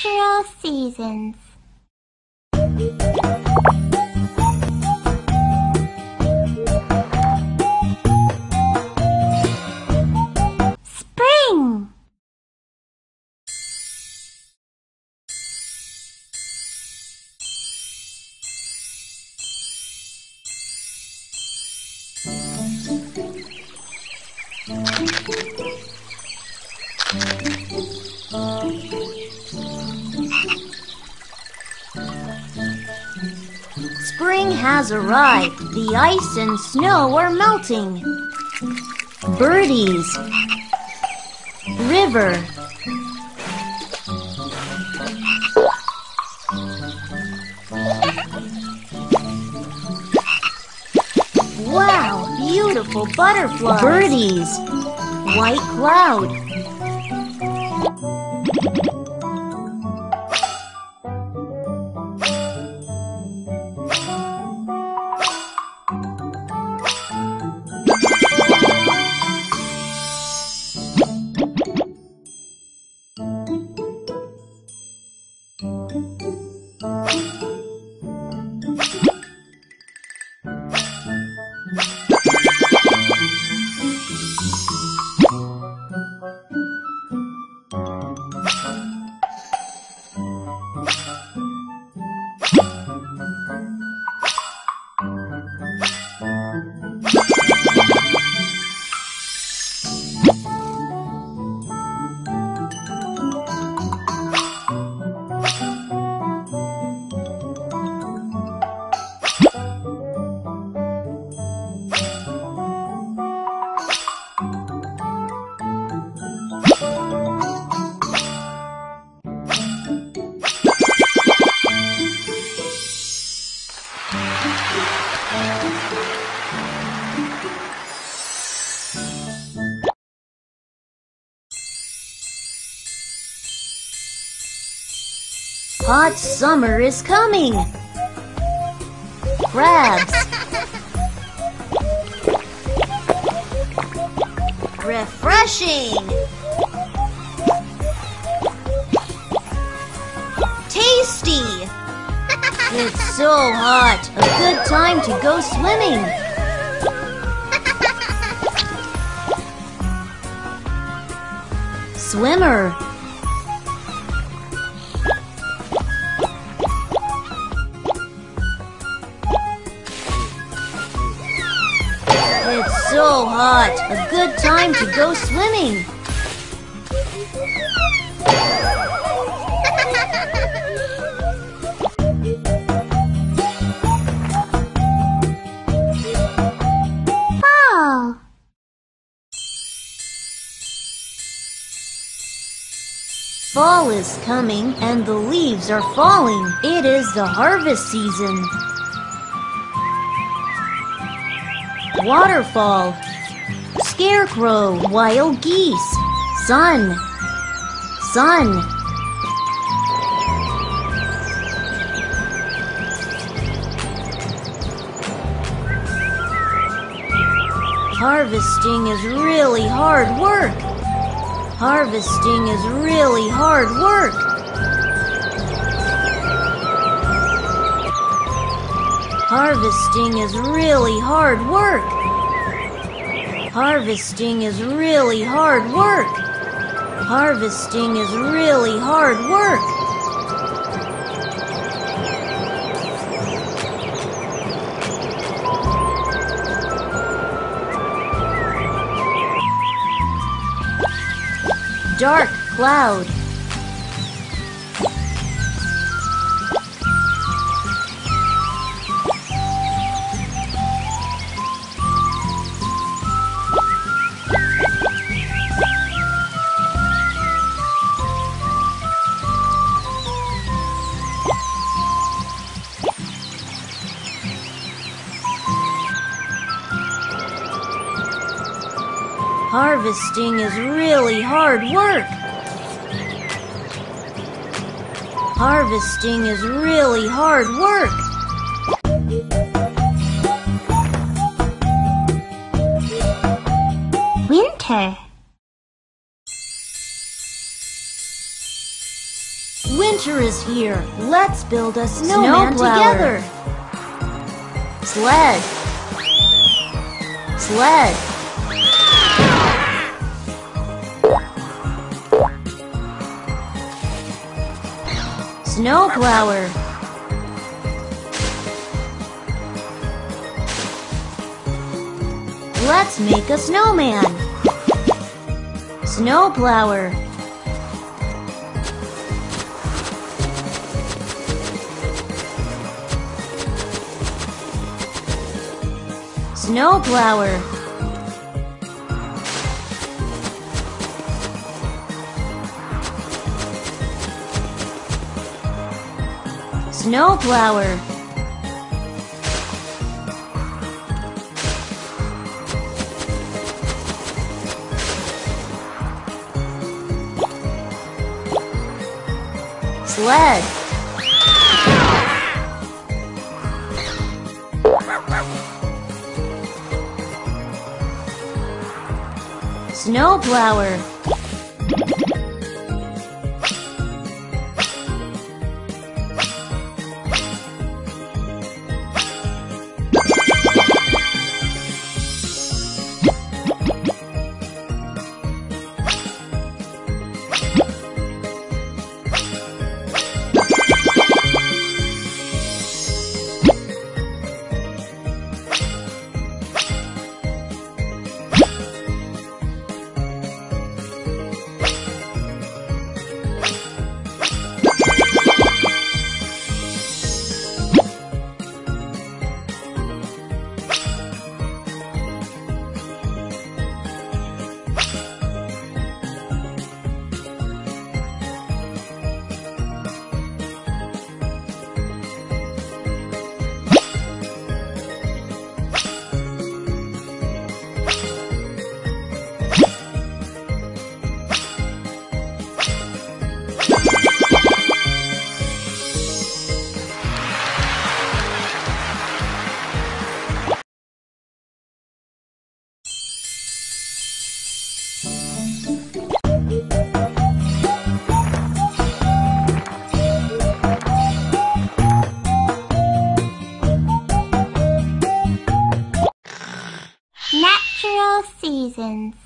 Natural seasons. Spring. Spring has arrived. The ice and snow are melting. Birdies. River. Wow, beautiful butterflies. Birdies. White cloud. Hot summer is coming. Crabs. Refreshing. Tasty. It's so hot. A good time to go swimming. Swimmer. It's so hot. A good time to go swimming. Fall. Fall is coming and the leaves are falling. It is the harvest season. Waterfall. Scarecrow. Wild geese. Sun. Sun. Harvesting is really hard work. Harvesting is really hard work. Harvesting is really hard work. Harvesting is really hard work. Harvesting is really hard work. Dark cloud. Harvesting is really hard work. Harvesting is really hard work. Winter. Winter is here. Let's build a snowman together. Sled. Sled. Snowplower. Let's make a snowman. Snowplower. Snowplower. Snowplower. Sled. Snowplower. Natural seasons.